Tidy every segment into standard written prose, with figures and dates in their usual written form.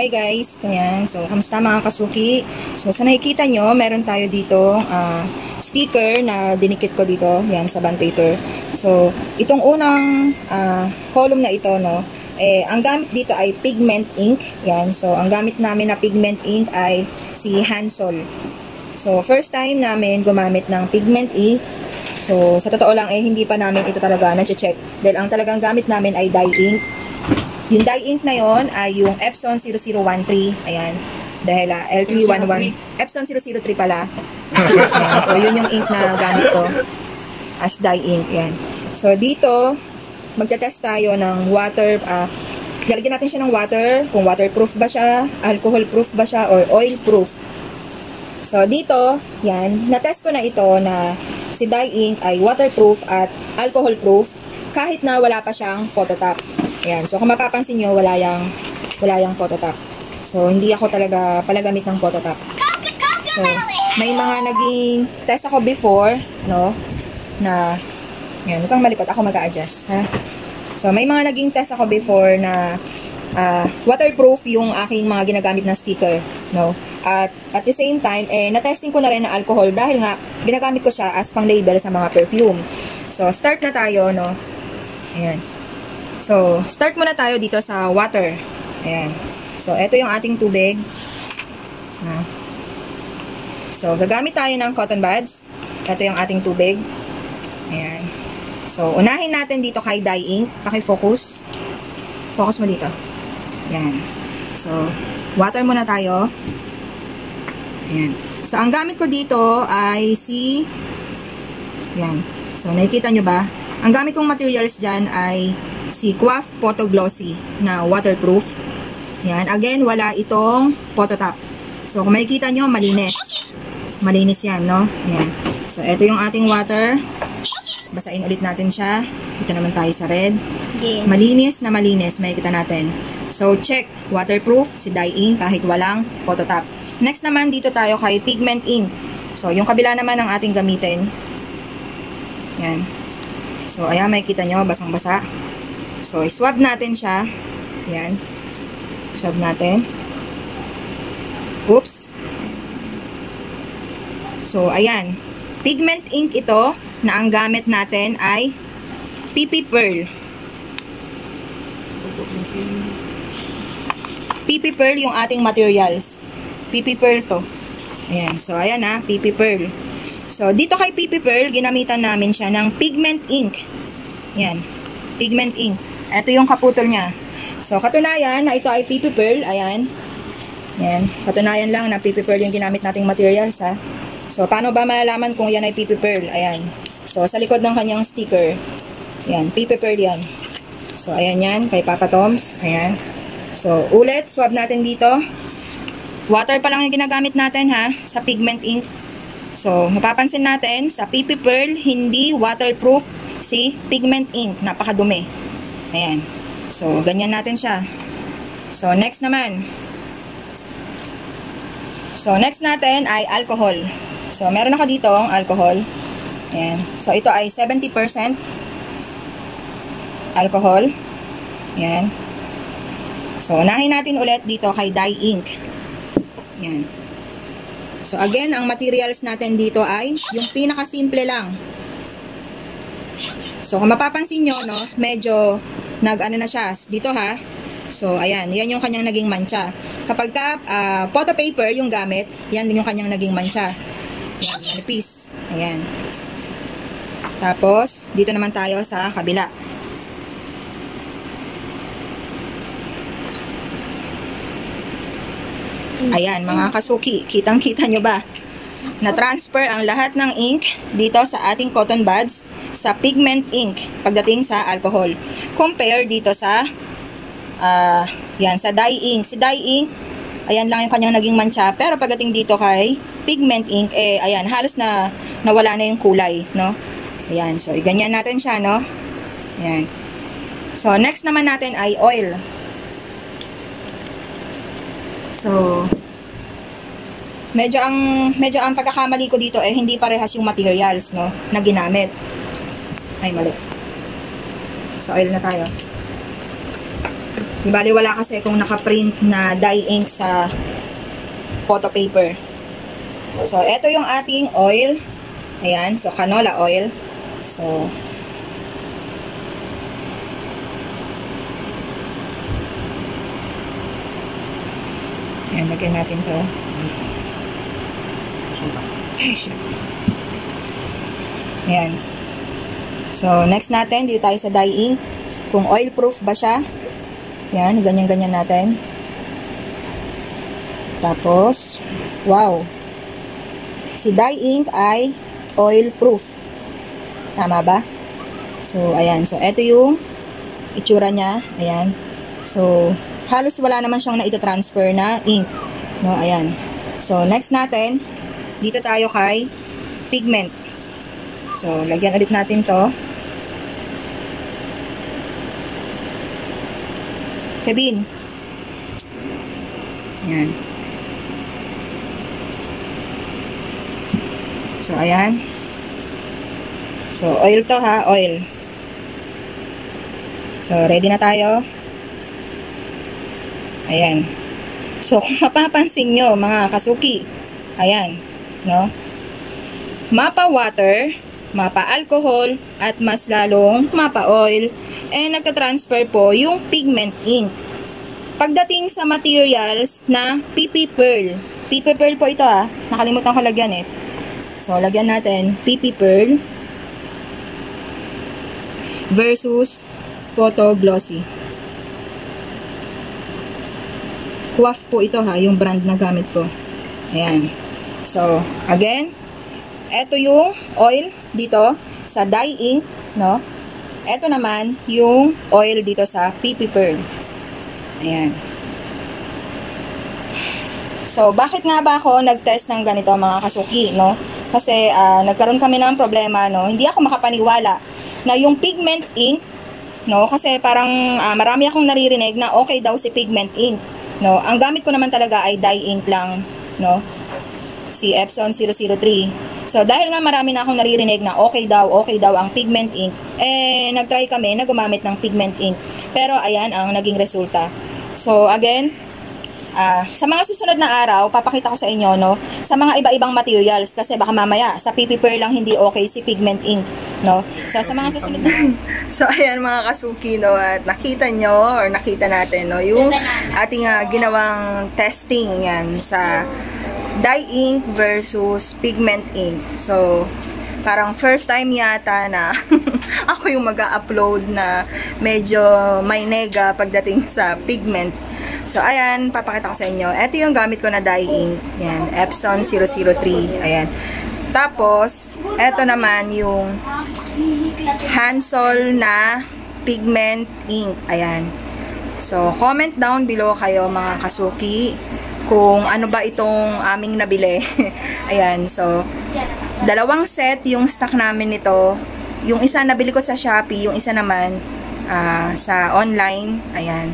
Hi guys, ayan. So, kamusta mga kasuki? So, sa nakikita nyo, meron tayo dito sticker na dinikit ko dito, yan, sa bond paper. So, itong unang column na ito, no, ang gamit dito ay pigment ink, yan. So, ang gamit namin na pigment ink ay si Hansol. So, first time namin gumamit ng pigment ink. So, sa totoo lang, hindi pa namin ito talaga na-check. Dahil ang talagang gamit namin ay dye ink. Yung dye ink na yon ay yung Epson 0013. Ayan. Dahil L311. Epson 003 pala. Ayan. So, yun yung ink na gamit ko as dye ink. Ayan. So, dito, magte-test tayo ng water. Lalagyan natin siya ng water. Kung waterproof ba siya, alcohol proof ba siya, or oil proof. So, dito, yan. Na-test ko na ito na si dye ink ay waterproof at alcohol proof kahit na wala pa siyang phototop. Ayan. So, kung mapapansin nyo, wala yang phototop. So, hindi ako talaga palagamit ng phototop. So, may mga naging test ako before, no, na, yan, huwag kang malikot, ako mag-a-adjust, ha. So, may mga naging test ako before na waterproof yung aking mga ginagamit na sticker, no. At the same time, na-testing ko na rin na alcohol dahil nga, ginagamit ko siya as pang-label sa mga perfume. So, start na tayo, no. Ayan. So, start muna tayo dito sa water. Ayan. So, ito yung ating tubig. So, gagamit tayo ng cotton buds. Ito yung ating tubig. Ayan. So, unahin natin dito kay dye ink. Paki-focus. Focus mo dito. Ayan. So, water muna tayo. Ayan. So, ang gamit ko dito ay si... Ayan. So, nakikita nyo ba? Ang gamit kong materials dyan ay si Quaff Photo Glossy na waterproof. Yan. Again, wala itong phototop. So, kung makikita nyo, malinis. Malinis yan, no? Yan. So, ito yung ating water. Basain ulit natin siya. Dito naman tayo sa red. Malinis na malinis. Makikita natin. So, check. Waterproof, si dye ink, kahit walang phototop. Next naman, dito tayo kay pigment ink. So, yung kabila naman ang ating gamitin. Yan. So, ayan, makikita nyo, basang-basa. So, swab natin siya. Yan. Swab natin. Oops. So, ayan. Pigment ink ito na ang gamit natin ay PP Pearl. PP Pearl yung ating materials. PP Pearl to. Ayan. So, ayan ha. PP Pearl. So, dito kay PP Pearl, ginamitan namin siya ng pigment ink. Yan. Pigment ink. Ito yung kaputol niya. So, katunayan na ito ay PP Pearl. Ayan. Yan. Katunayan lang na PP Pearl yung ginamit nating materials, ha. So, paano ba malalaman kung yan ay PP Pearl? Ayan. So, sa likod ng kanyang sticker. Yan. PP Pearl yan. So, ayan yan. Kay Papa Toms. Ayan. So, ulit. Swab natin dito. Water pa lang yung ginagamit natin, ha. Sa pigment ink. So, mapapansin natin, sa PP Pearl, hindi waterproof si pigment ink. Napakadumi. Ayan. So, ganyan natin siya. So, next naman. So, next natin ay alcohol. So, meron ako dito ang alcohol. Ayan. So, ito ay 70% alcohol. Ayan. So, unahin natin ulit dito kay dye ink. Ayan. So, again, ang materials natin dito ay yung pinakasimple lang. So, kung mapapansin nyo, no, medyo nag-ano na siya. Dito, ha. So, ayan. Yan yung kanyang naging mancha. Kapag ka, photo paper yung gamit, yan yung kanyang naging mancha. Ayan, manipis. Ayan. Tapos, dito naman tayo sa kabila. Ayan, mga kasuki. Kitang-kita nyo ba? Na-transfer ang lahat ng ink dito sa ating cotton buds sa pigment ink pagdating sa alcohol. Compare dito sa yan, sa dye ink. Si dye ink, ayan lang yung kanyang naging mancha. Pero pagdating dito kay pigment ink, ayan, halos na nawala na yung kulay, no? Ayan, so, ganyan natin siya, no? Ayan. So, next naman natin ay oil. So, medyo ang pagkakamali ko dito hindi parehas yung materials, no, na ginamit. Ay, mali. So, oil na tayo. Di bali wala kasi kung naka-print na dye ink sa photo paper. So, ito yung ating oil. Ayan. So, canola oil. So, ayan, lagyan natin to. Ay, shit. Ayan. So, next natin, dito tayo sa dye ink. Kung oil proof ba siya. Ayan, ganyan-ganyan natin. Tapos, wow. Si dye ink ay oil proof. Tama ba? So, ayan. So, ito yung itsura niya. Ayan. So, halos wala naman siyang na-transfer na ink. No, ayan. So, next natin, dito tayo kay pigment. So, lagyan ulit natin to. Kevin. Ayan. So, ayan. So, oil to ha, oil. So, ready na tayo. Ayan. So, kung mapapansin nyo, mga kasuki, ayan, no? Mapa water, mapa alcohol, at mas lalong mapa oil, nagka-transfer po yung pigment ink. Pagdating sa materials na PP Pearl. PP Pearl po ito ha. Nakalimutan ko lagyan eh. So, lagyan natin PP Pearl versus Photo Glossy. Quaff po ito ha, yung brand na gamit ko. Ayan. So, again, ito yung oil dito sa dye ink, no? Ito naman yung oil dito sa PP Pearl. Ayan. So, bakit nga ba ako nag-test ng ganito mga kasuki, no? Kasi nagkaroon kami ng problema, no? Hindi ako makapaniwala na yung pigment ink, no? Kasi parang marami akong naririnig na okay daw si pigment ink, no? Ang gamit ko naman talaga ay dye ink lang, no? Si Epson 003. So, dahil nga marami na akong naririnig na okay daw ang pigment ink, nag-try kami na gumamit ng pigment ink. Pero, ayan ang naging resulta. So, again, sa mga susunod na araw, papakita ko sa inyo, no, sa mga iba-ibang materials, kasi baka mamaya, sa PP Pearl lang hindi okay si pigment ink, no. So, sa mga susunod na so, ayan mga kasuki, no, at nakita nyo, or nakita natin, no, yung ating ginawang testing, yan, sa dye ink versus pigment ink. So, parang first time yata na ako yung mag-upload na medyo may nega pagdating sa pigment. So, ayan, papakita ko sa inyo. Ito yung gamit ko na dye ink. Yan, Epson 003. Ayan. Tapos, ito naman yung Hansol na pigment ink. Ayan. So, comment down below kayo mga kasuki kung ano ba itong aming nabili. Ayan, so, dalawang set yung stock namin nito. Yung isa nabili ko sa Shopee, yung isa naman sa online. Ayan.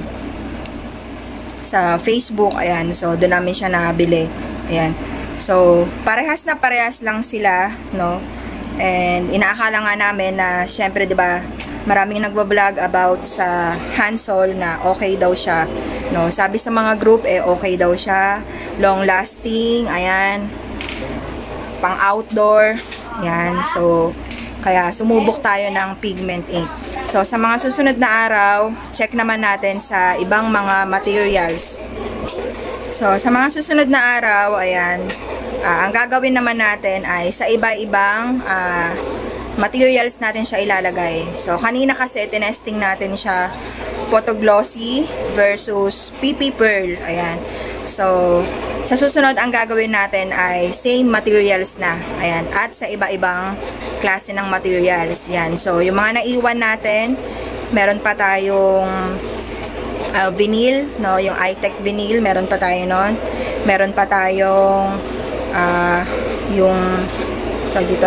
Sa Facebook, ayan. So, doon namin siya nabili. Ayan. So, parehas na parehas lang sila, no? And, inaakala nga namin na, syempre, diba, maraming nagbablog about sa Hansol na okay daw siya, no? Sabi sa mga group, okay daw siya. Long lasting, ayan. Pang outdoor, ayan. So, kaya sumubok tayo ng pigment ink. So, sa mga susunod na araw, check naman natin sa ibang mga materials. So, sa mga susunod na araw, ayan, ang gagawin naman natin ay sa iba-ibang materials natin siya ilalagay. So, kanina kasi, tinesting natin siya Photo Glossy versus PP Pearl. Ayan. So, sa susunod, ang gagawin natin ay same materials na. Ayan. At sa iba-ibang klase ng materials. Yan. So, yung mga naiwan natin, meron pa tayong vinyl, no? Yung iTech vinyl, meron pa tayo nun. Meron pa tayong yung tag dito,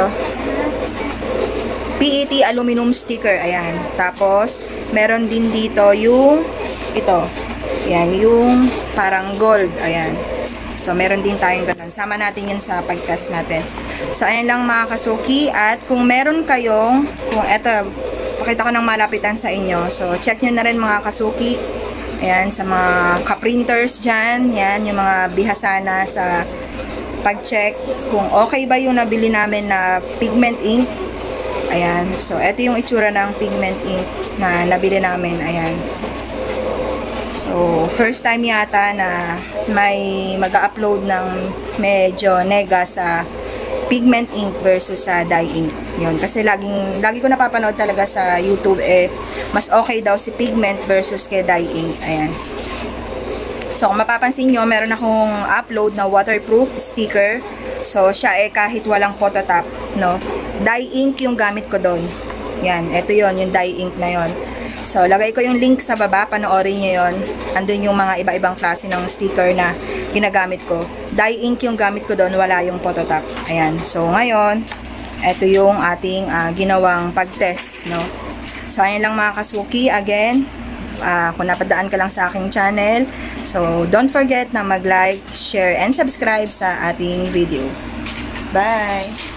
PET aluminum sticker. Ayan. Tapos, meron din dito yung ito. Ayan. Yung parang gold. Ayan. So, meron din tayong ganun. Sama natin yun sa podcast natin. So, ayan lang mga kasuki. At kung meron kayong, kung eto, pakita ko ng malapitan sa inyo. So, check nyo na rin mga kasuki Ayan, sa mga ka-printers dyan. Yan, yung mga bihasana sa pag-check kung okay ba yung nabili namin na pigment ink. Ayan. So, ito yung itsura ng pigment ink na nabili namin. Ayan. So, first time yata na may mag-upload ng medyo nega sa pigment ink versus sa dye ink. Yun. Kasi lagi ko napapanood talaga sa YouTube, mas okay daw si pigment versus kay dye ink. Ayan. So, kung mapapansin nyo, meron akong upload na waterproof sticker. So, siya kahit walang phototop, no? Dye ink yung gamit ko doon. Yan. Ito yon yung dye ink na yon. So, lagay ko yung link sa baba. Panoorin nyo yun. Andun yung mga iba-ibang klase ng sticker na ginagamit ko. Dye ink yung gamit ko doon. Wala yung phototop. Ayan. So, ngayon, ito yung ating ginawang pag-test, no? So, ayan lang mga kasuki. Again, kung napadaan ka lang sa aking channel. So, don't forget na mag-like, share, and subscribe sa ating video. Bye!